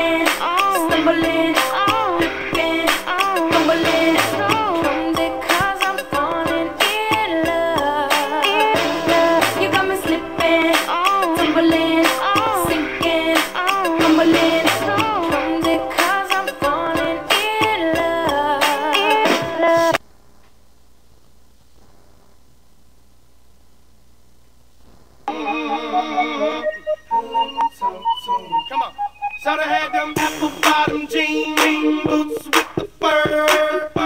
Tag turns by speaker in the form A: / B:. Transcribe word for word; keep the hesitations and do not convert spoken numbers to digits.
A: slipping, stumbling, flipping, fumbling. Clumsy 'cause I'm falling in love. You got me slipping, tumbling, sinking, fumbling. Clumsy 'cause I'm falling in love.
B: Come on. Shoulda had them apple bottom jean boots with the fur.